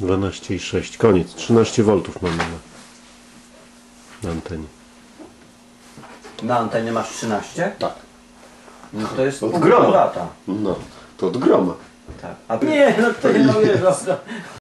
12,6. Koniec. 13 V mamy na antenie. Na antenie masz 13? Tak. No to jest Od pół groma. lata. No, to od groma. Tak. A nie, no to nie mówię,